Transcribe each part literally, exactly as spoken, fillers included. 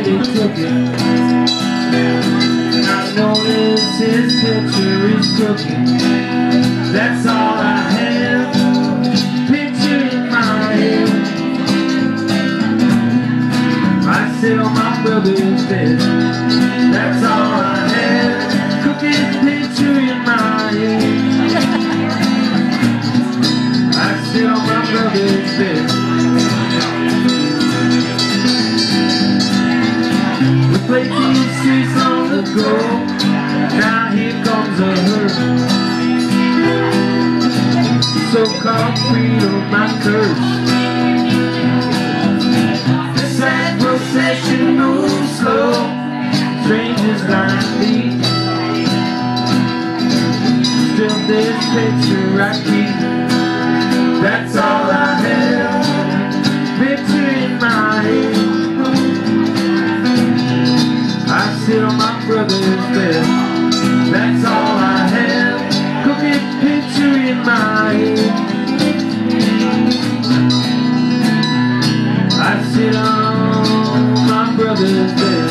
they took it. And I notice his picture is crooked. That's all I have, picture in my head. I sit on my brother's bed. That's all I have, crooked picture in my head. I sit on my brother's bed. We played these streets long ago. Now here comes a hurt. So-called freedom, my curse. The sad procession moves slow. Strangers like me. Still this picture I keep. That's all I have, picture in my head. I sit on my brother's bed. That's all I have, crooked picture in my head. I sit on my brother's bed.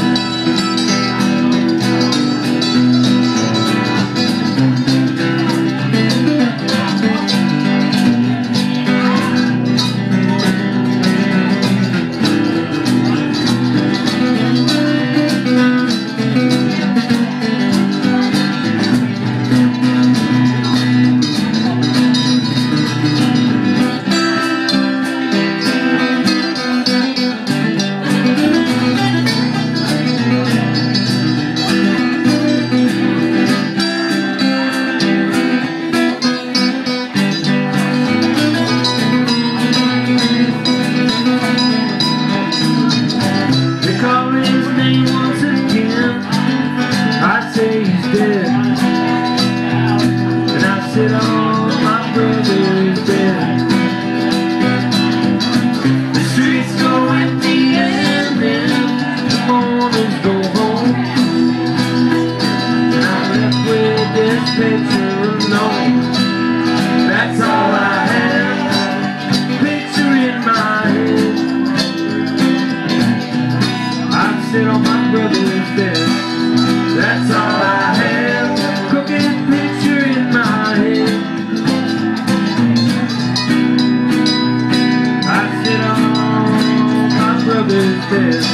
And I sit on my brother's bed. The streets go empty and then the mornings go home. And I'm left with this picture alone. That's all I have, picture in my head. I sit on my brother's bed. That's all I have, crooked picture in my head. I sit on my brother's bed.